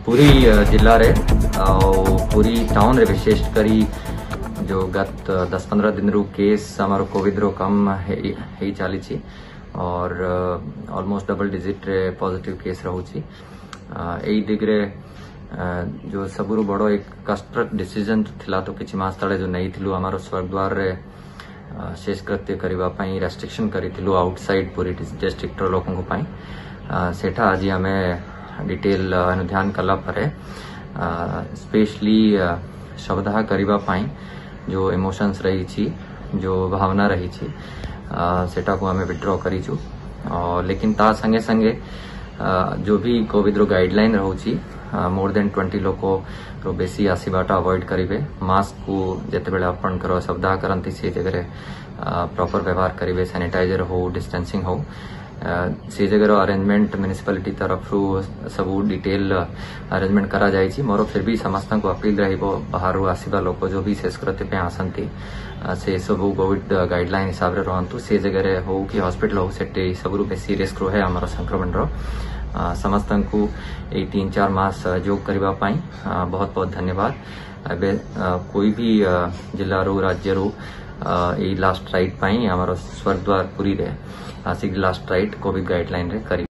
पूरी जिला रे पूरी टाउन रे विशेष करी जो गत 10-15 दिन रु केस आमर कोविड रो कम ही चली छी और ऑलमोस्ट डबल डिजिट रे पॉजिटिव केस रहउची एई दिगरे जो सबुरु बड़ो एक कष्टक डिसीजन थिला तो किछि मास तळे जो नै थिलु आमर स्वर्गद्वार रे शेष कृत्य करबा पई रेस्ट्रिक्शन करिथिलु आउटसाइड पूरी डिस्ट्रिक्ट रो लोकन को पई सेठा आज हमें डिटेल अनुध्यान कला परे स्पेशली शब्दाह करबा पई जो इमोशंस रही छी जो भावना रही छी सेटा को हमें विड्रॉ करिछु लेकिन ता संगे संगे जो भी कोविड रो गाइडलाइन रहउची मोर देन 20 लोको रो बेसी आसीबाटा अवॉइड करिवे मास्क को जते बेला अपन करो शब्दाह करंती से जगह प्रॉपर व्यवहार करिवे सैनिटाइजर हो डिस्टेंसिंग हो से जगह अरेंजमेंट म्युनिसिपालिटी तरफ सब डिटेल अरेंजमेंट करा जाइछि मोर फिर भी समस्त को अपील रहिबो बाहर आसीबा लोक जो भी शेष कृत्य पे आसंती से सब कोविड गाइडलाइन हिसाब रे रहंतु से जगह हो कि हॉस्पिटल हो सेटे सबरु बेसी रिस्क रहे हमर संक्रमण रो समस्त को 3-4 मास सहयोग करबा पाई बहुत बहुत धन्यवाद एबे कोई भी जिला रो राज्य रो लास्ट राइट पाई हमर स्वर्गद्वार पूरी रे आसिक लास्ट राइट कोविड गाइडलाइन रे करी।